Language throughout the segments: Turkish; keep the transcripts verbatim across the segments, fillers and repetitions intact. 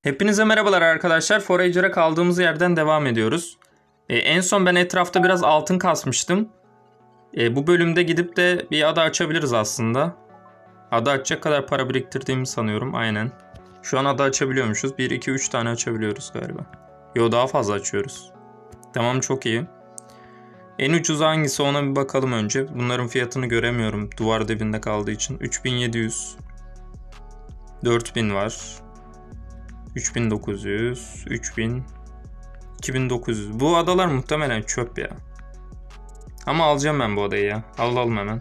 Hepinize merhabalar arkadaşlar. Forager'a kaldığımız yerden devam ediyoruz. Ee, en son ben etrafta biraz altın kasmıştım. Ee, bu bölümde gidip de bir ada açabiliriz aslında. Ada açacak kadar para biriktirdiğimi sanıyorum. Aynen. Şu an ada açabiliyormuşuz. bir, iki, üç tane açabiliyoruz galiba. Yo, daha fazla açıyoruz. Tamam, çok iyi. En ucuz hangisi, ona bir bakalım önce. Bunların fiyatını göremiyorum duvar dibinde kaldığı için. üç bin yedi yüz. dört bin var. üç bin dokuz yüz, üç bin, iki bin dokuz yüz. Bu adalar muhtemelen çöp ya. Ama alacağım ben bu adayı ya. Alalım hemen.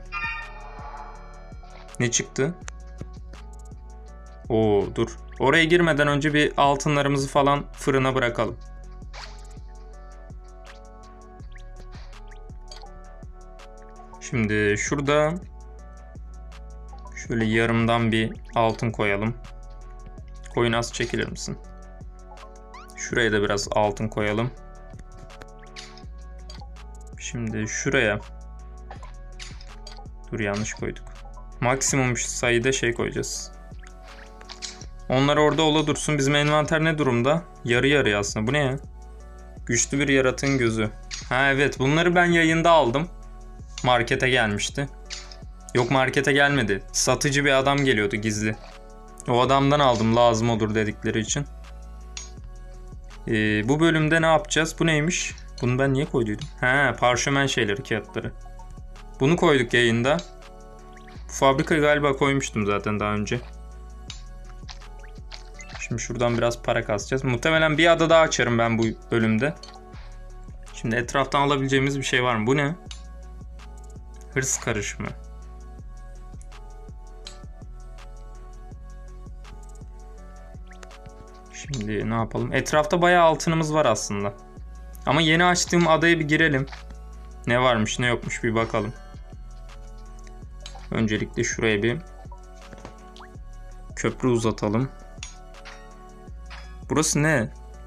Ne çıktı? Oo, dur. Oraya girmeden önce bir altınlarımızı falan fırına bırakalım. Şimdi şurada şöyle yarımdan bir altın koyalım. Koyun, az çekilir misin? Şuraya da biraz altın koyalım. Şimdi şuraya. Dur, yanlış koyduk. Maksimum sayıda şey koyacağız. Onlar orada ola dursun. Bizim envanter ne durumda? Yarı yarıya aslında. Bu ne ya? Güçlü bir yaratığın gözü. Ha evet, bunları ben yayında aldım. Markete gelmişti. Yok, markete gelmedi. Satıcı bir adam geliyordu gizli. O adamdan aldım, lazım olur dedikleri için. Ee, bu bölümde ne yapacağız? Bu neymiş? Bunu ben niye koyduydum? He, parşömen şeyleri, kağıtları. Bunu koyduk yayında. Bu fabrikayı galiba koymuştum zaten daha önce. Şimdi şuradan biraz para kasacağız. Muhtemelen bir ada daha açarım ben bu bölümde. Şimdi etraftan alabileceğimiz bir şey var mı? Bu ne? Hırs karışımı. Şimdi ne yapalım? Etrafta bayağı altınımız var aslında. Ama yeni açtığım adaya bir girelim. Ne varmış ne yokmuş bir bakalım. Öncelikle şuraya bir köprü uzatalım. Burası ne?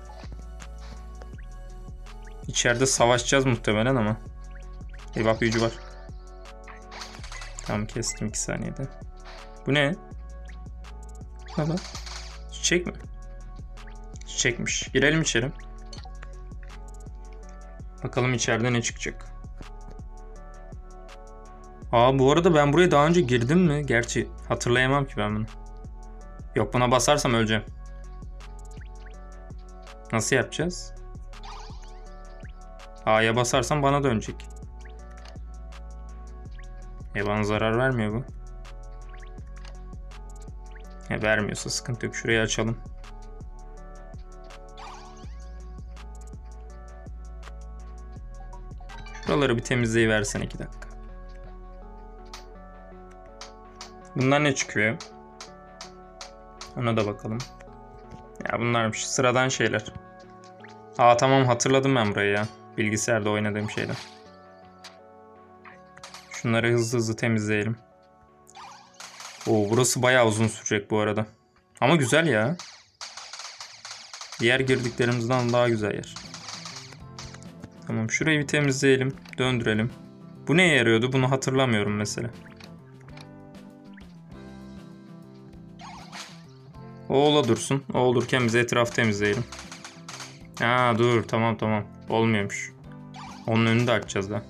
İçeride savaşacağız muhtemelen ama. Eyvah, büyücü var. Tamam, kestim iki saniyede. Bu ne? Baba. Çiçek mi? Çiçekmiş. Girelim içeri. Bakalım içeride ne çıkacak. Aa, bu arada ben buraya daha önce girdim mi? Gerçi hatırlayamam ki ben bunu. Yok, buna basarsam öleceğim. Nasıl yapacağız? A'ya basarsam bana dönecek. E, bana zarar vermiyor bu. E, vermiyorsa sıkıntı yok. Şurayı açalım. Şuraları bir temizleyiversen iki dakika. Bunlar ne çıkıyor? Ona da bakalım. Ya bunlarmış sıradan şeyler. Aa tamam, hatırladım ben burayı ya. Bilgisayarda oynadığım şeyler. Şunları hızlı hızlı temizleyelim. Oo, burası bayağı uzun sürecek bu arada. Ama güzel ya. Diğer girdiklerimizden daha güzel yer. Tamam, şurayı bir temizleyelim. Döndürelim. Bu neye yarıyordu? Bunu hatırlamıyorum mesela. O ola dursun. O olurken bize etrafı temizleyelim. Aa dur, tamam tamam. Olmuyormuş. Onun önünü de açacağız da.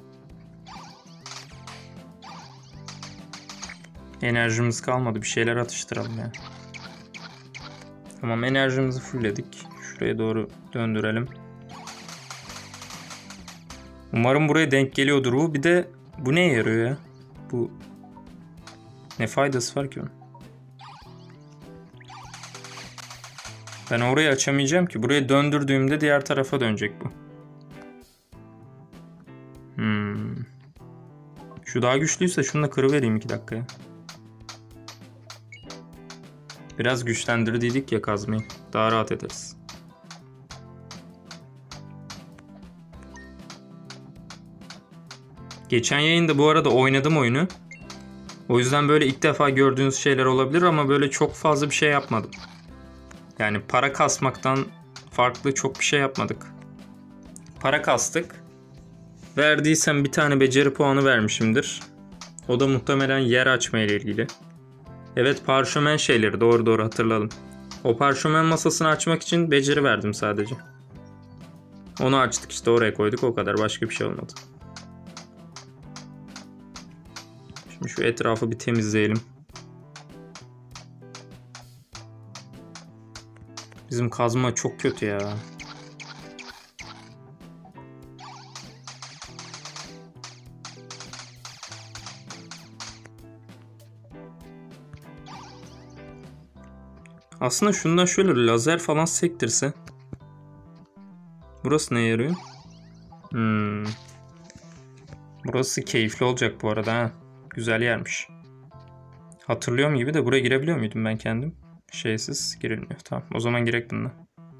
Enerjimiz kalmadı. Bir şeyler atıştıralım ya. Tamam, enerjimizi fullledik. Şuraya doğru döndürelim. Umarım buraya denk geliyordur bu. Bir de bu neye yarıyor ya? Bu ne faydası var ki onun? Ben orayı açamayacağım ki. Burayı döndürdüğümde diğer tarafa dönecek bu. Hmm. Şu daha güçlüyse şunu da kırıvereyim iki dakikaya. Biraz güçlendirdiydik ya kazmayı. Daha rahat ederiz. Geçen yayında bu arada oynadım oyunu. O yüzden böyle ilk defa gördüğünüz şeyler olabilir ama böyle çok fazla bir şey yapmadım. Yani para kasmaktan farklı çok bir şey yapmadık. Para kastık. Verdiysem bir tane beceri puanı vermişimdir. O da muhtemelen yer açma ile ilgili. Evet, parşömen şeyleri, doğru doğru hatırladım. O parşömen masasını açmak için beceri verdim sadece. Onu açtık işte, oraya koyduk, o kadar, başka bir şey olmadı. Şimdi şu etrafı bir temizleyelim. Bizim kazma çok kötü ya. Aslında şundan şöyle lazer falan sektirse. Burası neye yarıyor? Hmm. Burası keyifli olacak bu arada ha. Güzel yermiş. Hatırlıyorum gibi de buraya girebiliyor muydum ben kendim? Şeysiz girilmiyor. Tamam, o zaman girek bununla.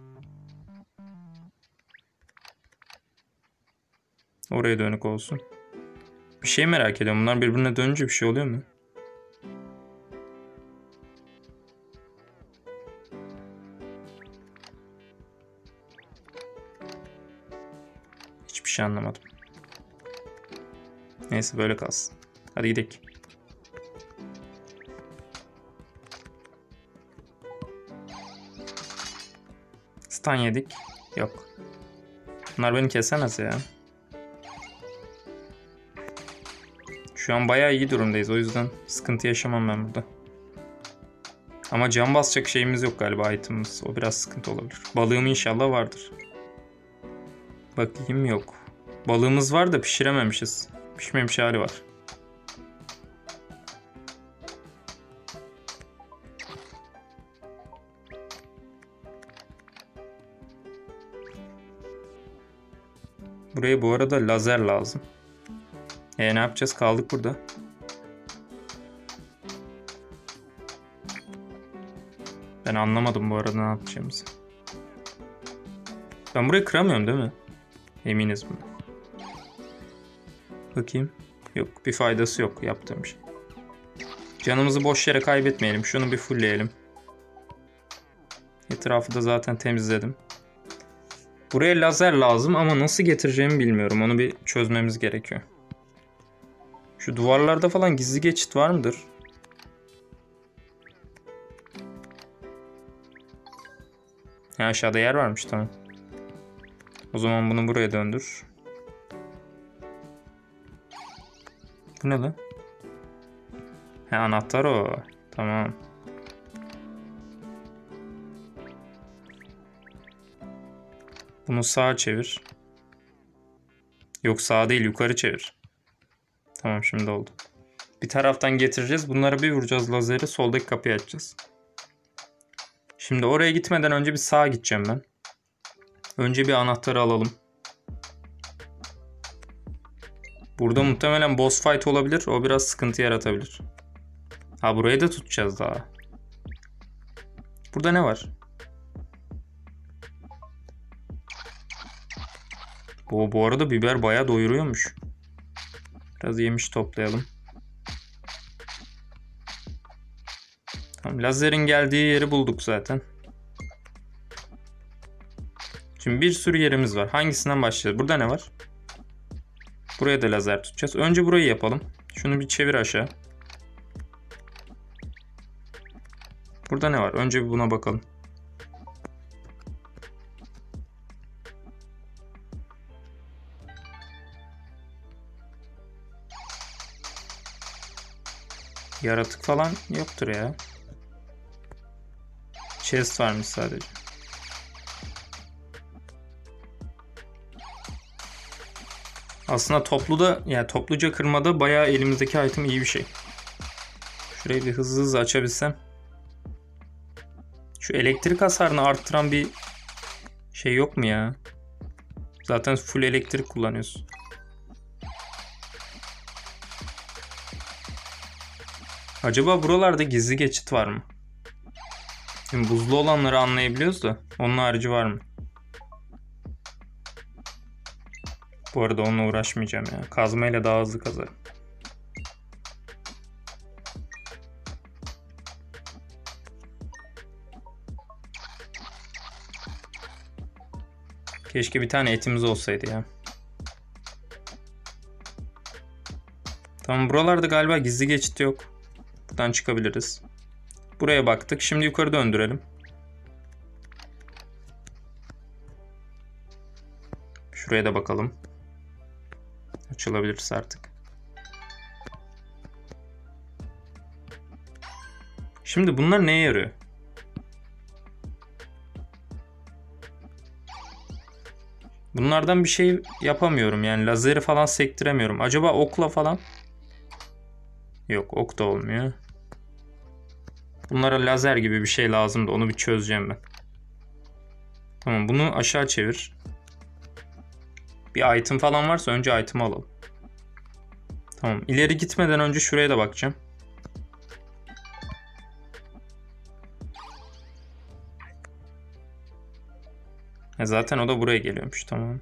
Oraya dönük olsun. Bir şey merak ediyorum. Bunlar birbirine dönünce bir şey oluyor mu? Hiçbir şey anlamadım. Neyse, böyle kalsın. Hadi gidelim. Stun yedik. Yok. Bunlar beni kesemez ya. Şu an bayağı iyi durumdayız. O yüzden sıkıntı yaşamam ben burada. Ama can basacak şeyimiz yok galiba, itemimiz. O biraz sıkıntı olabilir. Balığım inşallah vardır. Bakayım, yok. Balığımız var da pişirememişiz. Pişmemiş hali var. Buraya bu arada lazer lazım. E ne yapacağız? Kaldık burada. Ben anlamadım bu arada ne yapacağımızı. Ben burayı kıramıyorum değil mi? Eminiz mi? Bakayım. Yok, bir faydası yok yaptığım şey. Canımızı boş yere kaybetmeyelim. Şunu bir fullleyelim. Etrafı da zaten temizledim. Buraya lazer lazım ama nasıl getireceğimi bilmiyorum. Onu bir çözmemiz gerekiyor. Şu duvarlarda falan gizli geçit var mıdır? Ha, aşağıda yer varmış, tamam. O zaman bunu buraya döndür. Bu ne lan? Ha, anahtar o. Tamam. Bunu sağa çevir. Yok, sağa değil, yukarı çevir. Tamam, şimdi oldu. Bir taraftan getireceğiz. Bunlara bir vuracağız lazeri. Soldaki kapıyı açacağız. Şimdi oraya gitmeden önce bir sağa gideceğim ben. Önce bir anahtarı alalım. Burada muhtemelen boss fight olabilir. O biraz sıkıntı yaratabilir. Ha, burayı da tutacağız daha. Burada ne var? O, bu arada biber bayağı doyuruyormuş. Biraz yemiş toplayalım. Tamam, lazerin geldiği yeri bulduk zaten. Şimdi bir sürü yerimiz var. Hangisinden başlayacağız? Burada ne var? Buraya da lazer tutacağız. Önce burayı yapalım. Şunu bir çevir aşağı. Burada ne var? Önce bir buna bakalım. Yaratık falan yoktur ya. Chest varmış sadece. Aslında topluda, yani topluca kırmada bayağı elimizdeki item iyi bir şey. Şurayı bir hızlı hızlı açabilsem. Şu elektrik hasarını arttıran bir şey yok mu ya? Zaten full elektrik kullanıyorsun. Acaba buralarda gizli geçit var mı? Şimdi buzlu olanları anlayabiliyoruz da onun harici var mı? Bu arada onunla uğraşmayacağım ya. Kazmayla daha hızlı kazarım. Keşke bir tane etimiz olsaydı ya. Tamam, buralarda galiba gizli geçit yok. Buradan çıkabiliriz. Buraya baktık. Şimdi yukarı döndürelim. Şuraya da bakalım. Açılabilirse artık. Şimdi bunlar neye yarıyor? Bunlardan bir şey yapamıyorum yani lazeri falan sektiremiyorum. Acaba okla falan? Yok, ok da olmuyor. Bunlara lazer gibi bir şey lazımdı, onu bir çözeceğim ben. Tamam, bunu aşağı çevir. Bir item falan varsa önce item'ı alalım. Tamam, ileri gitmeden önce şuraya da bakacağım. E zaten o da buraya geliyormuş, tamam.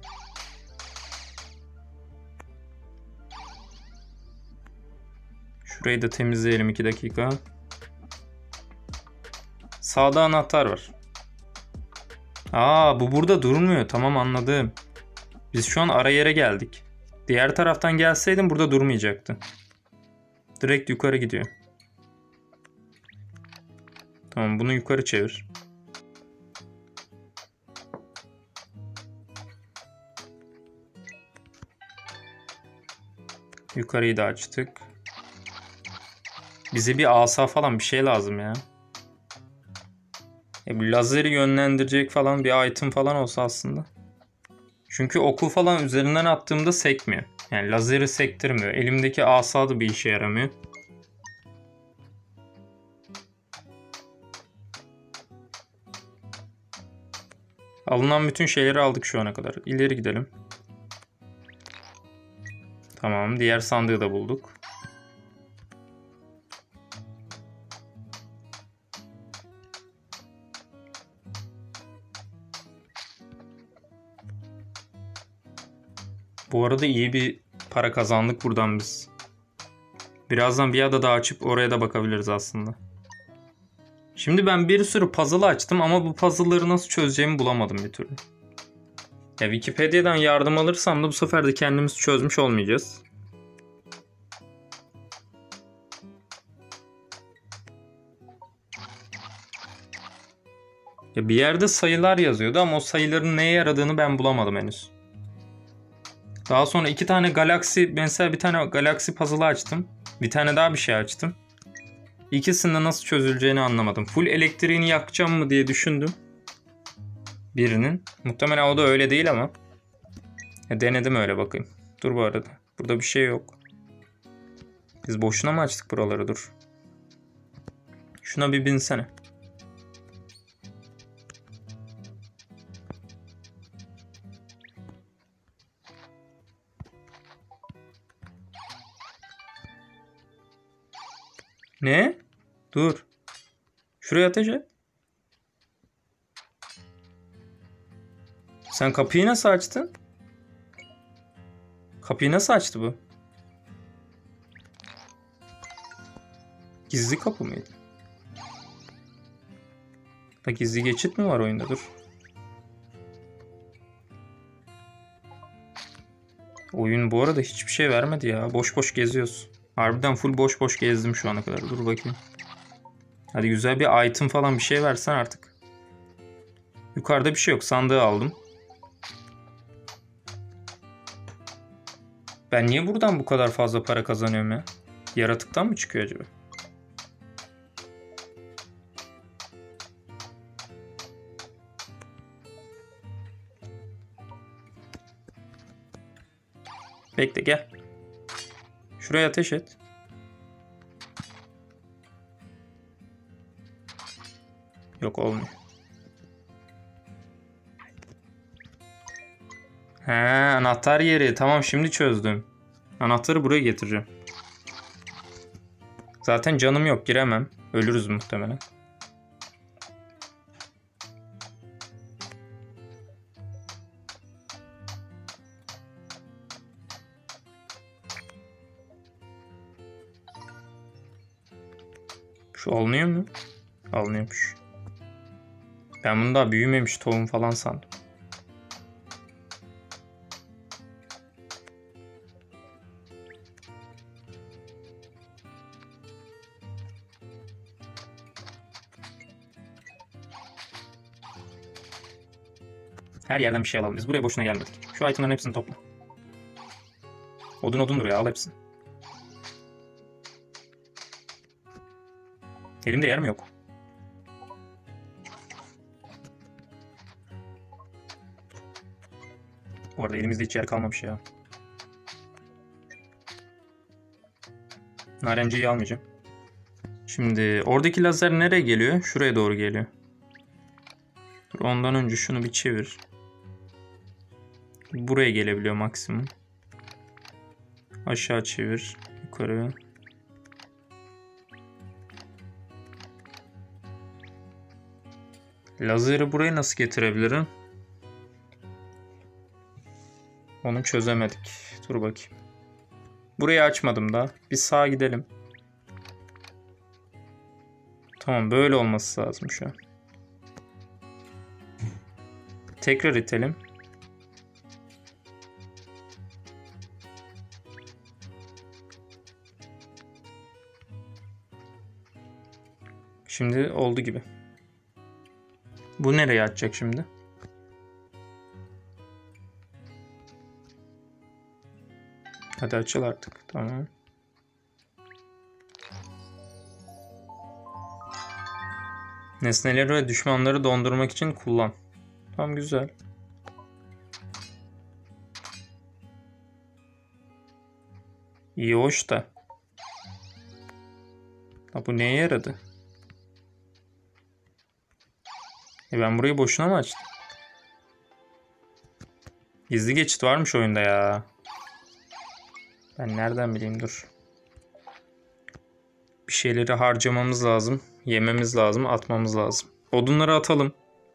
Şurayı da temizleyelim iki dakika. Sağda anahtar var. Aa, bu burada durmuyor, tamam anladım. Biz şu an ara yere geldik. Diğer taraftan gelseydim burada durmayacaktı. Direkt yukarı gidiyor. Tamam, bunu yukarı çevir. Yukarıyı da açtık. Bize bir asa falan bir şey lazım ya. E, bu lazeri yönlendirecek falan bir item falan olsa aslında. Çünkü oku falan üzerinden attığımda sekmiyor. Yani lazeri sektirmiyor. Elimdeki asa da bir işe yaramıyor. Alınan bütün şeyleri aldık şu ana kadar. İleri gidelim. Tamam, diğer sandığı da bulduk. Bu arada iyi bir para kazandık buradan biz. Birazdan bir ada daha açıp oraya da bakabiliriz aslında. Şimdi ben bir sürü puzzle açtım ama bu puzzle'ları nasıl çözeceğimi bulamadım bir türlü. Ya Wikipedia'dan yardım alırsam da bu sefer de kendimiz çözmüş olmayacağız. Ya bir yerde sayılar yazıyordu ama o sayıların neye yaradığını ben bulamadım henüz. Daha sonra iki tane galaksi, mesela bir tane galaksi puzzle açtım. Bir tane daha bir şey açtım. İkisinde nasıl çözüleceğini anlamadım. Full elektriğini yakacağım mı diye düşündüm. Birinin. Muhtemelen o da öyle değil ama. Ya denedim öyle, bakayım. Dur bu arada. Burada bir şey yok. Biz boşuna mı açtık buraları, dur. Şuna bir binsene. Ne? Dur. Şuraya ateş et. Sen kapıyı nasıl açtın? Kapıyı nasıl açtı bu? Gizli kapı mıydı? Da gizli geçit mi var oyunda? Dur. Oyun bu arada hiçbir şey vermedi ya. Boş boş geziyoruz. Harbiden full boş boş gezdim şu ana kadar. Dur bakayım. Hadi güzel bir item falan bir şey versen artık. Yukarıda bir şey yok. Sandığı aldım. Ben niye buradan bu kadar fazla para kazanıyorum ya? Yaratıktan mı çıkıyor acaba? Bekle, gel. Şuraya ateş et. Yok, olmuyor. He, anahtar yeri. Tamam, şimdi çözdüm. Anahtarı buraya getireceğim. Zaten canım yok, giremem. Ölürüz muhtemelen. Şu alınıyor mu? Alınıyormuş. Ben bunu daha büyümemiş tohum falan sandım. Her yerden bir şey alalım. Biz buraya boşuna gelmedik. Şu itemlerin hepsini topla. Odun odundur ya, al hepsini. Elimde yer mi yok? Bu arada elimizde hiç yer kalmamış ya. Narenciyi almayacağım. Şimdi oradaki lazer nereye geliyor? Şuraya doğru geliyor. Dur, ondan önce şunu bir çevir. Buraya gelebiliyor maksimum. Aşağı çevir. Yukarı. Lazeri buraya nasıl getirebilirim? Onu çözemedik. Dur bakayım. Burayı açmadım daha. Bir sağa gidelim. Tamam, böyle olması lazım şu an. Tekrar itelim. Şimdi oldu gibi. Bu nereye açacak şimdi? Hadi açıl artık. Tamam. Nesneleri ve düşmanları dondurmak için kullan. Tamam, güzel. İyi, hoş da. Ha, bu neye yaradı? E ben burayı boşuna mı açtım? Gizli geçit varmış oyunda ya. Ben nereden bileyim, dur. Bir şeyleri harcamamız lazım. Yememiz lazım. Atmamız lazım. Odunları atalım.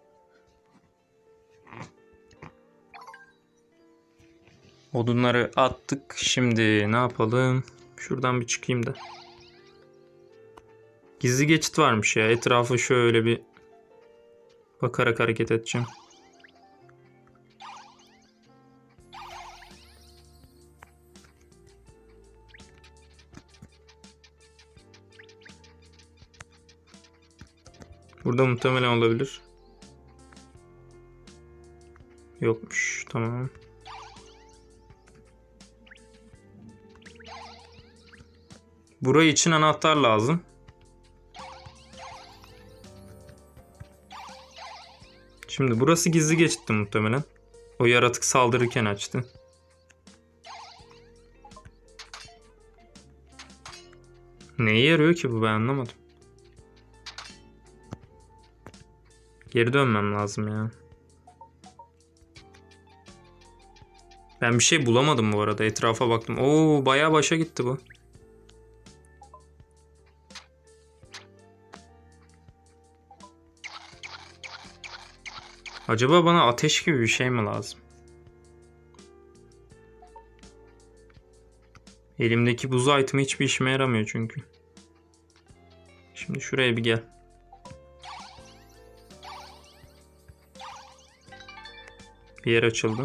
Odunları attık. Şimdi ne yapalım? Şuradan bir çıkayım da. Gizli geçit varmış ya. Etrafı şöyle bir bakarak hareket edeceğim. Burada muhtemelen olabilir. Yokmuş. Tamam. Burayı için anahtar lazım. Şimdi burası gizli geçitti muhtemelen. O yaratık saldırırken açtı. Neye yarıyor ki bu, ben anlamadım. Geri dönmem lazım ya. Ben bir şey bulamadım bu arada. Etrafa baktım. Oo, bayağı başa gitti bu. Acaba bana ateş gibi bir şey mi lazım? Elimdeki buz itemi hiçbir işime yaramıyor çünkü. Şimdi şuraya bir gel. Bir yer açıldı.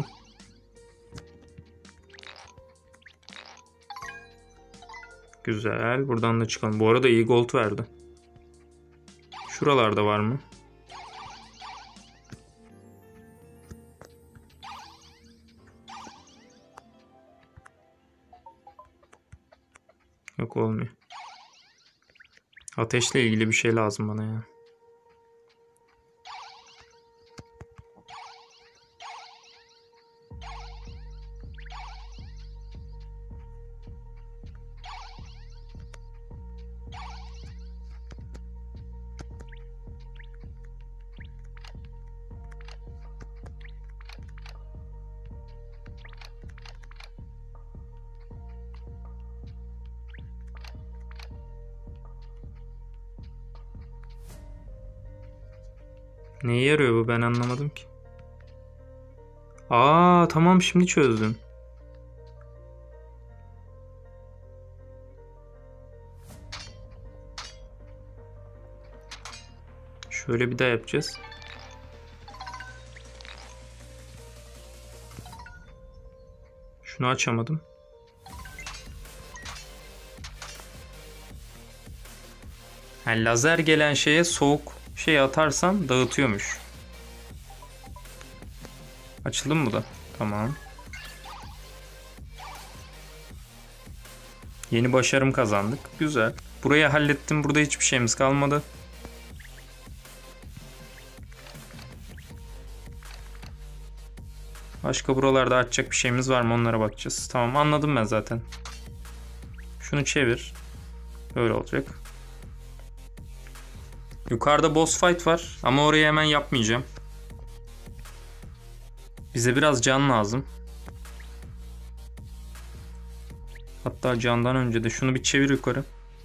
Güzel. Buradan da çıkalım. Bu arada iyi gold verdi. Şuralarda var mı? Yok, olmuyor. Ateşle ilgili bir şey lazım bana ya. Neye yarıyor bu, ben anlamadım ki. Aa tamam, şimdi çözdüm. Şöyle bir daha yapacağız. Şunu açamadım. Yani lazer gelen şeye soğuk şey atarsam dağıtıyormuş. Açıldı mı bu da? Tamam. Yeni başarım kazandık. Güzel. Burayı hallettim. Burada hiçbir şeyimiz kalmadı. Başka buralarda açacak bir şeyimiz var mı? Onlara bakacağız. Tamam, anladım ben zaten. Şunu çevir. Böyle olacak. Yukarıda boss fight var. Ama orayı hemen yapmayacağım. Bize biraz can lazım. Hatta candan önce de şunu bir çevir yukarı.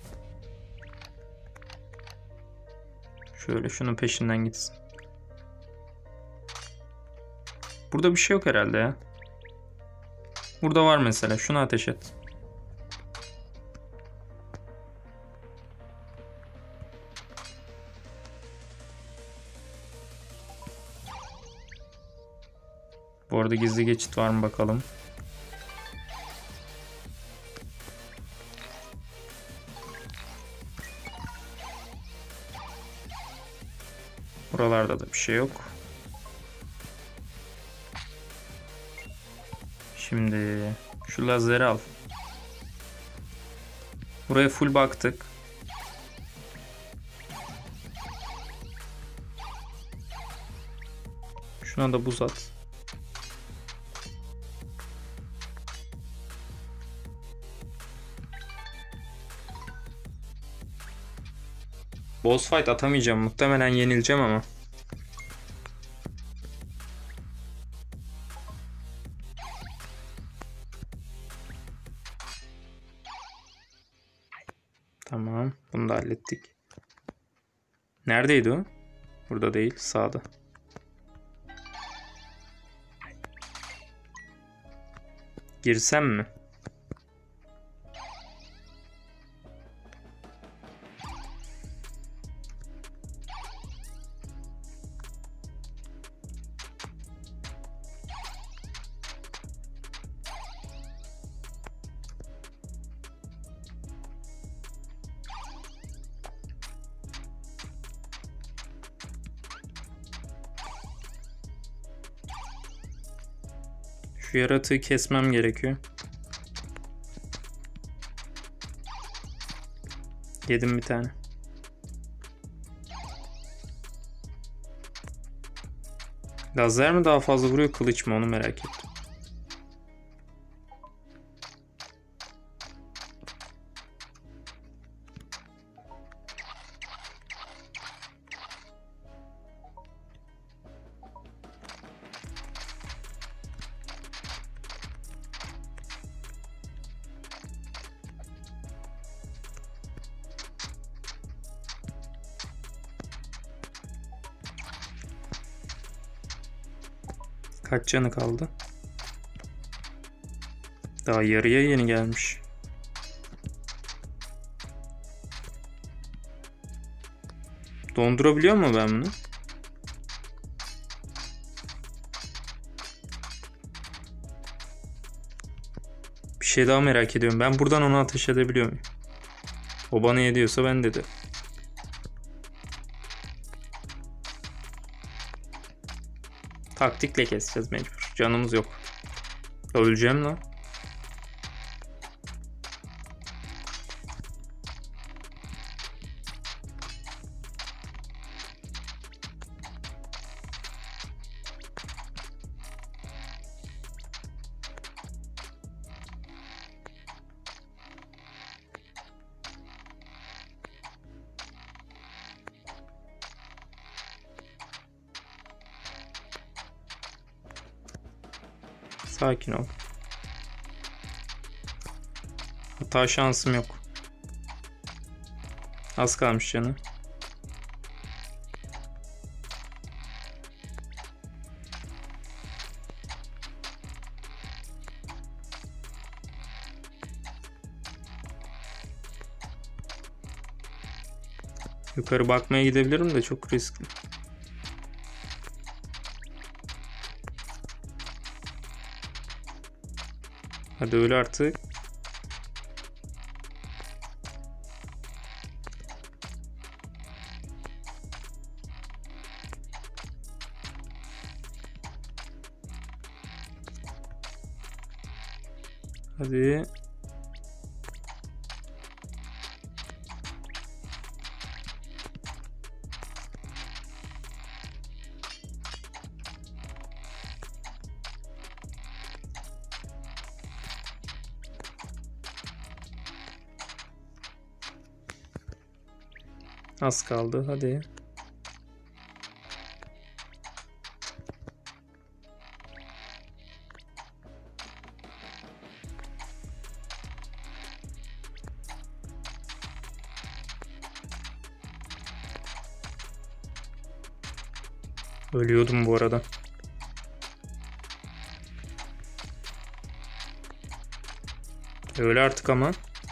Şöyle şunun peşinden gitsin. Burada bir şey yok herhalde ya. Burada var mesela. Şunu ateş et. Bu arada gizli geçit var mı bakalım. Buralarda da bir şey yok. Şimdi şu lazeri al. Buraya full baktık. Şuna da buz at. Boss fight atamayacağım. Muhtemelen yenileceğim ama. Tamam. Bunu da hallettik. Neredeydi o? Burada değil. Sağda. Girsem mi? Şu yaratığı kesmem gerekiyor. Yedim bir tane. Lazer mi daha fazla vuruyor, kılıç mı, onu merak ettim. Kaç canı kaldı? Daha yarıya yeni gelmiş. Dondurabiliyor mu ben bunu? Bir şey daha merak ediyorum. Ben buradan onu ateş edebiliyor muyum? O bana ediyorsa ben de de. Taktikle keseceğiz mecbur. Canımız yok. Öleceğim lan. Sakin ol. Hata şansım yok. Az kalmış canı. Yukarı bakmaya gidebilirim de çok riskli. Hadi öyle artık. Hadi. Az kaldı. Hadi. Ölüyordum bu arada. Öyle artık ama.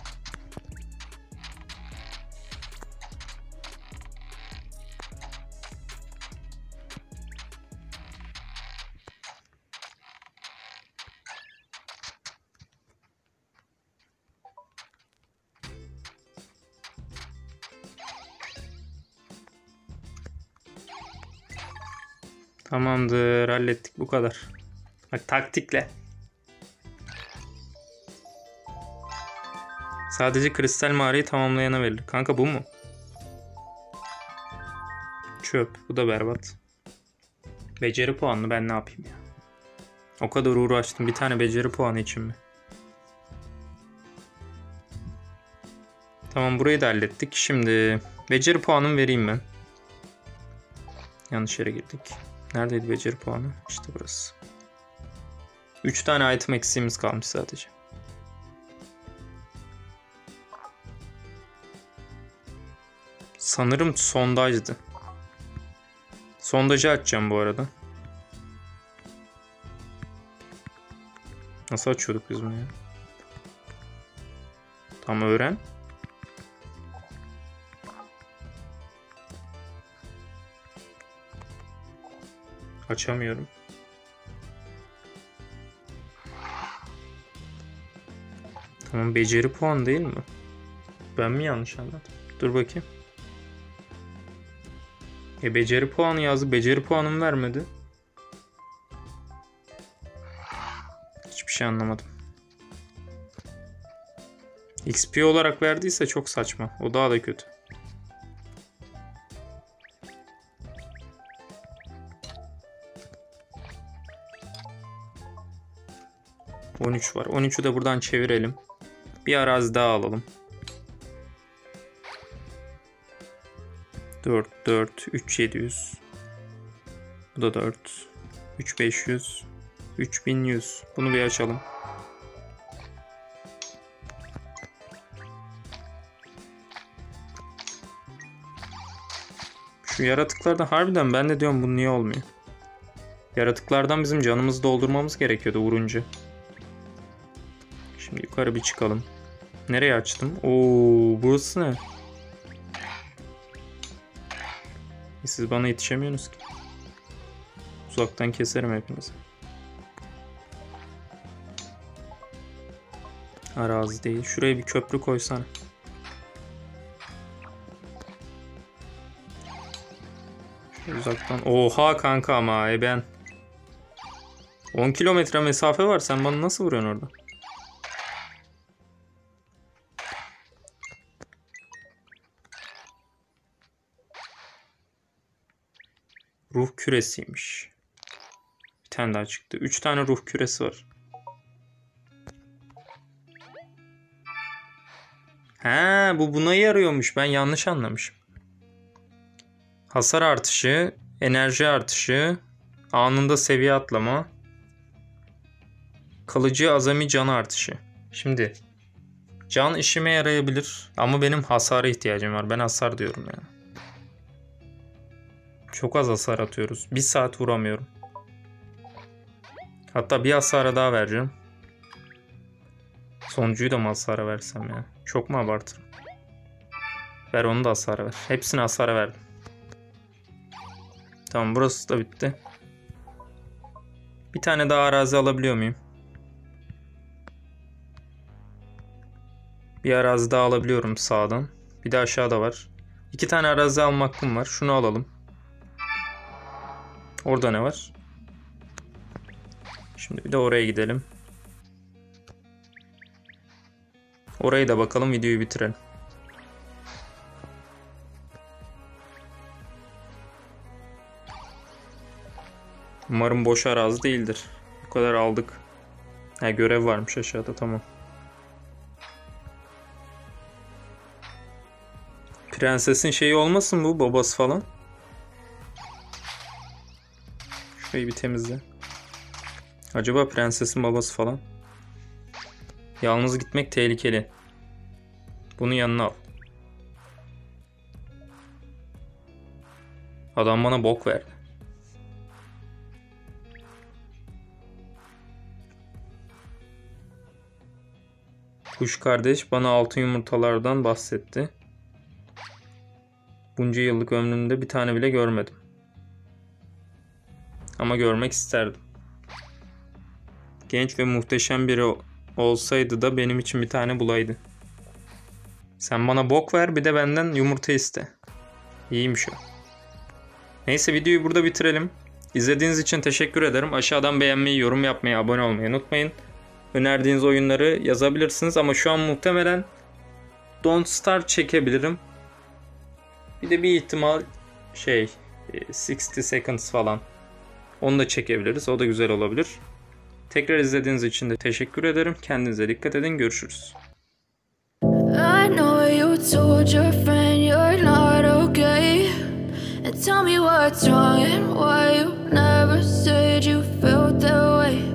Tamamdır, hallettik, bu kadar. Bak, taktikle. Sadece kristal mağarayı tamamlayana verilir. Kanka bu mu? Çöp. Bu da berbat. Beceri puanını ben ne yapayım ya? O kadar uğraştım. Bir tane beceri puanı için mi? Tamam, burayı da hallettik. Şimdi beceri puanımı vereyim ben. Yanlış yere girdik. Neredeydi beceri puanı? İşte burası. üç tane item eksiğimiz kalmış sadece. Sanırım sondajdı. Sondajı açacağım bu arada. Nasıl açıyorduk biz bunu ya? Tam öğren. Açamıyorum. Tamam, beceri puan değil mi? Ben mi yanlış anladım? Dur bakayım. E beceri puanı yazdı. Beceri puanımı vermedi. Hiçbir şey anlamadım. X P olarak verdiyse çok saçma. O daha da kötü. on üç var. on üçü de buradan çevirelim. Bir arazi daha alalım. dört, dört, üç, yedi yüz. Bu da dört. üç, beş yüz. üç bin yüz. Bunu bir açalım. Şu yaratıklardan harbiden ben de diyorum, bu niye olmuyor? Yaratıklardan bizim canımızı doldurmamız gerekiyordu vurunca. Şimdi yukarı bir çıkalım. Nereye açtım? Oo, burası ne? Siz bana yetişemiyorsunuz ki. Uzaktan keserim hepinizi. Arazi değil. Şuraya bir köprü koysana. Şöyle uzaktan. Oha kanka ama e ben. on kilometre mesafe var. Sen bana nasıl vuruyorsun orada? Ruh küresiymiş. Bir tane daha çıktı. Üç tane ruh küresi var. He, bu buna yarıyormuş. Ben yanlış anlamışım. Hasar artışı, enerji artışı, anında seviye atlama, kalıcı azami can artışı. Şimdi can işime yarayabilir ama benim hasara ihtiyacım var. Ben hasar diyorum ya. Çok az hasar atıyoruz. Bir saat vuramıyorum. Hatta bir hasara daha vereceğim. Sonuncuyu da mı hasara versem ya? Çok mu abartırım? Ver onu da hasara ver. Hepsine hasara verdim. Tamam, burası da bitti. Bir tane daha arazi alabiliyor muyum? Bir arazi daha alabiliyorum sağdan. Bir de aşağıda var. İki tane arazi alma hakkım var. Şunu alalım. Orada ne var? Şimdi bir de oraya gidelim. Orayı da bakalım, videoyu bitirelim. Umarım boş arazi değildir. Bu kadar aldık. Ha, görev varmış aşağıda, tamam. Prensesin şeyi olmasın bu, babası falan. Şurayı bir temizle. Acaba prensesin babası falan? Yalnız gitmek tehlikeli. Bunu yanına al. Adam bana bok verdi. Kuş kardeş bana altın yumurtalardan bahsetti. Bunca yıllık ömrümde bir tane bile görmedim. Ama görmek isterdim. Genç ve muhteşem biri olsaydı da benim için bir tane bulaydı. Sen bana bok ver, bir de benden yumurta iste. İyiymiş o. Neyse, videoyu burada bitirelim. İzlediğiniz için teşekkür ederim. Aşağıdan beğenmeyi, yorum yapmayı, abone olmayı unutmayın. Önerdiğiniz oyunları yazabilirsiniz ama şu an muhtemelen Don't Starve çekebilirim. Bir de bir ihtimal şey altmış Seconds falan. Onu da çekebiliriz. O da güzel olabilir. Tekrar izlediğiniz için de teşekkür ederim. Kendinize dikkat edin. Görüşürüz. I know you told your friend you're not okay, and tell me what's wrong and why you never said you felt that way.